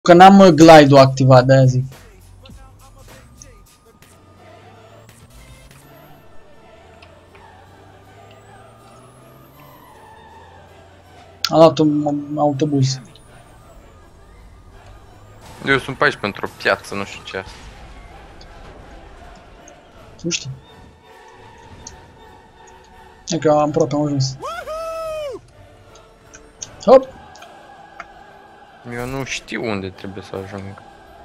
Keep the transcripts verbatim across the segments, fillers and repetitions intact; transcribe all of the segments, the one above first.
Că n-am glide-ul activat, de-aia zic. Am luat un autobuz. Eu sunt pe aici pentru o piață, nu știu ce asta. Nu știu. E că am aproape am ajuns. Hop! Eu nu știu unde trebuie să ajung.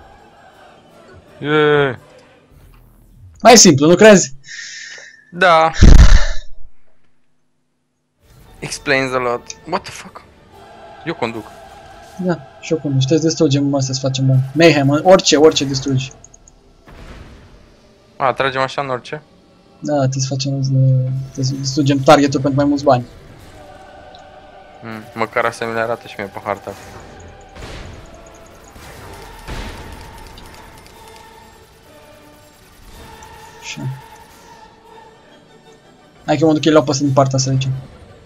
Yeah. Mai simplu, nu crezi? Da. Explains a lot. What the fuck? Eu conduc. Da, și eu cum, știi, distrugem asta să facem bun. Mayhem, orice, orice distrugi. A, tragem așa în orice? Da, trebuie să facem, trebuie să distrugem targetul pentru mai mulți bani. Hmm, măcar asta mi le arată și mie pe harta. Așa. Hai că mă duc eu la pasă din partea asta aici.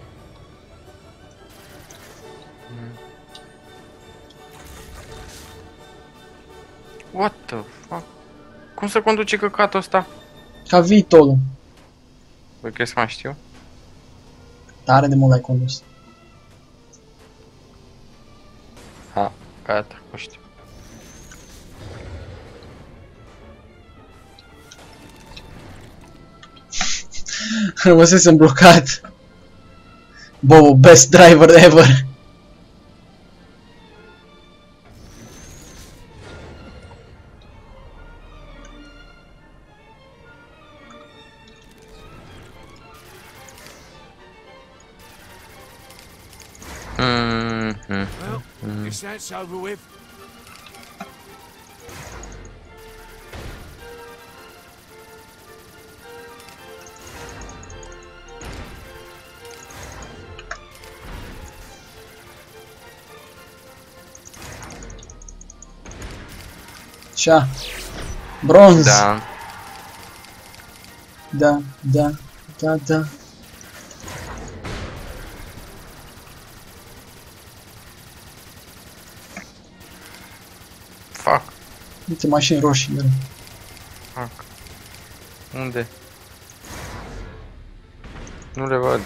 What the fuck? Cum se conduce căcatul ăsta? Ca viitorul. Băi, crezi că mai știu? Tare de mult ai condus. Ha, gata, nu știu. Rămăsesem blocat. Bobo, best driver ever. Mm-hmm. Well, guess that's over with. Așa. Bronz. Da. Da, da, da, da. Fuck. Uite, mașini roșii mereu. Fuck. Unde? Nu le văd.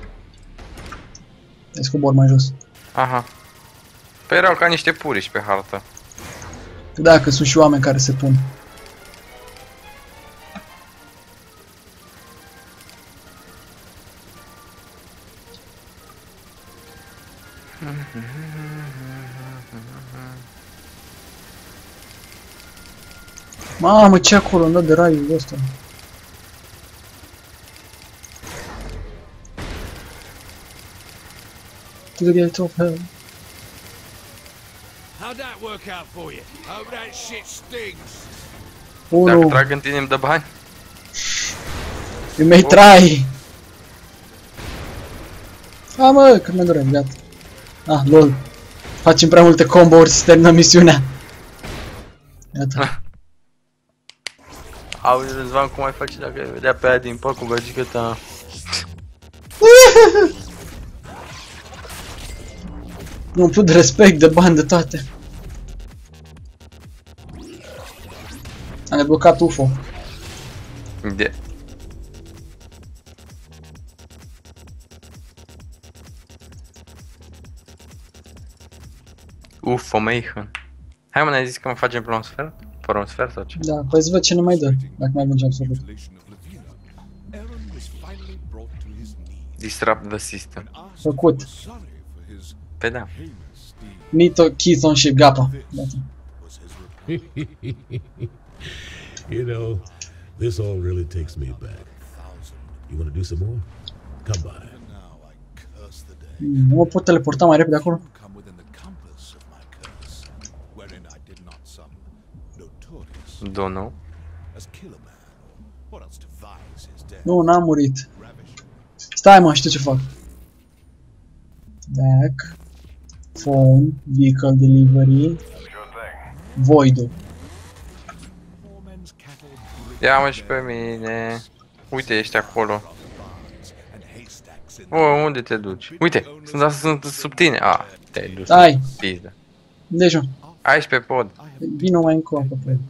Îi scobor mai jos. Aha. Păi erau ca niște puriși pe hartă. Da, că sunt și oameni care se pun. Mamă, ce acolo, îmi dă de raiul ăsta. To the gate of hell. How'd that work out for you? Hope that shit stings. Dacă Unu, trag în tine îmi dă bani? îi mei trai. A, mă, că mi-a durat, gata. Ah, lol. Facem prea multe combo-uri să terminăm misiunea. Gata. Auzi, Răzvan, cum ai face dacă ai vedea pe aia din păr cu gagică ta? Nu umplut de respect, de bani, de toate. Am deblocat U F O. De... Uf, o Mayhem. Hai mă, ne-ai zis că mă facem pe un sfert? Fără un sfert sau ce? Da, păi să văd ce ne mai dă, dacă mai ajungem să văd. Disrupt the system. Făcut. Pe da. Mito, Kizon și Gapa. Gata. You know, this all really takes me back. You want to do some more? Come by. Nu mă pot teleporta mai repede acolo? Don't know. Nu, n-am murit. Stai mă, știu ce fac. Back. Phone. Vehicle delivery. Void-ul. Ia-mă și pe mine. Uite, ești acolo. Oh, unde te duci? Uite, sunt, sunt sub tine. Ah, te-ai dus. Stai. Pizda. Deci, Aici pe pod. Vino mai încolo pe pod.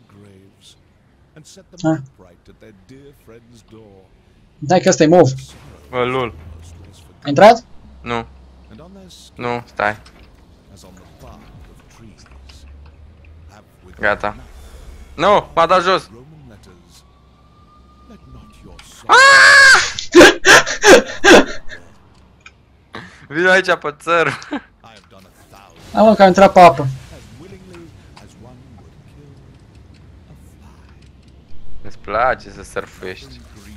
Ah. Dai că ăsta e mov. Bă, lol. Ai intrat? Nu. Nu, stai. Gata. Nu, m-a dat jos. Vino aici pe țăr. Am mă, că am intrat pe apă. Îți place să surfuiești.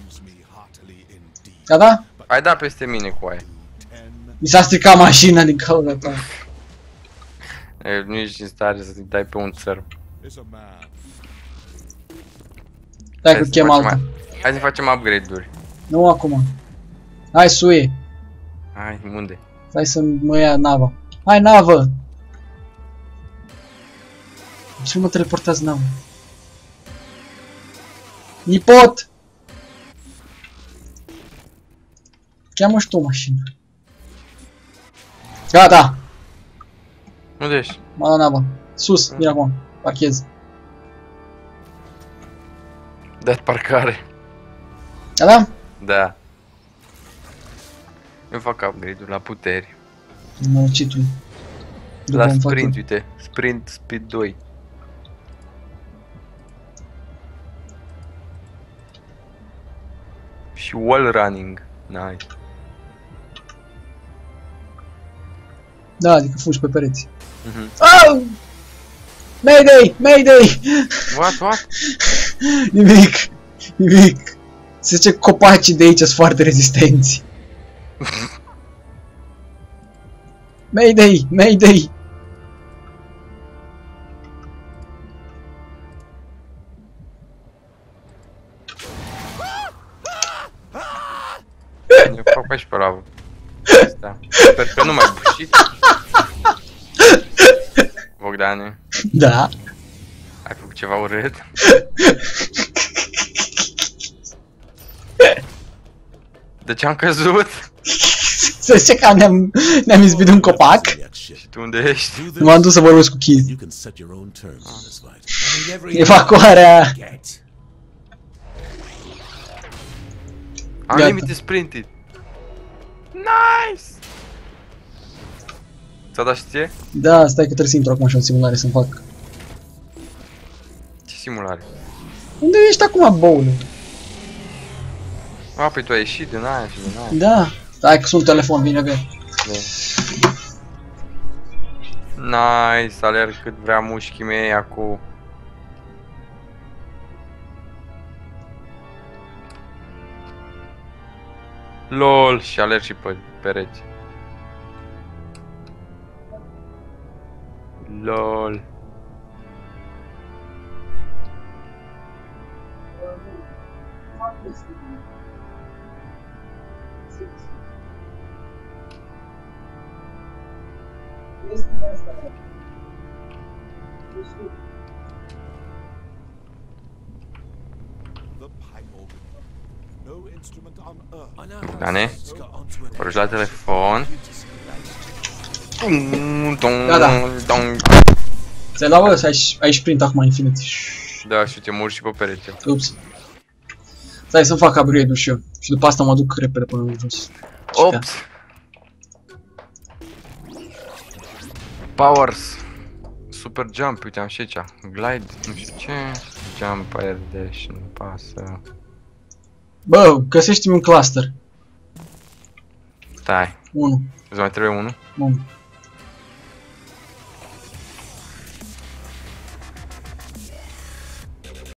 Gata? Ai dat peste mine cu aia. Mi s-a stricat mașina din cauza ta. E, nu ești în stare să-i dai pe un țăr. Dai că chem alta. Hai să facem upgrade-uri. Nu acum. Hai, suie. Hai, unde? Hai să mă ia nava. Hai, navă! Ce mă teleportează nava? Nipot! Cheamă și tu o mașină. Gata! Unde ești? M-a luat nava. Sus, vine acum. Parchez. Dat parcare. Gata? Da. Eu fac upgrade-uri la puteri. Măcitul. La sprint, uite. Sprint speed doi. Și wall running. Nice. Da, adică fugi pe pereți. Mhm. Oh! Mayday! Mayday! What, what? Nimic! Nimic! Se zice copacii de aici sunt foarte rezistenți. Mayday! Mayday! Eu fac pe și pe lavă. Asta. Sper că nu mai bușit. Bogdane, Da. ai făcut ceva urât? De ce am căzut? Se zice că ne-am ne-am izbit un copac. Și tu unde ești? M-am dus să vorbesc cu Keith. You can set your own terms in this fight. Evacuarea. Unlimited sprinted. Nice! Ți-a dat și ție? Da, stai că trebuie să intru acum și în simulare să-mi fac. Ce simulare? Unde ești acum, boule? A, păi tu ai ieșit din aia și din aia. Da. Stai că sunt telefon, vine că. Nice, alerg cât vrea mușchii mei acum. LOL, și alerg și pe pereți. LOL. Dane, vorbești la telefon. Gata. Ți-ai luat, bă, să ai, ai sprint acum infinit. Da, și te mur și pe perete. Ups. Stai să-mi fac upgrade-ul și eu. Și după asta mă duc repede până în jos. Ops. Powers. Super jump, uite am și aici. Glide, nu știu ce. Jump, air dash, nu pasă. Bă, găsește-mi un cluster. Stai. Unu. Îți mai trebuie unul? Unu.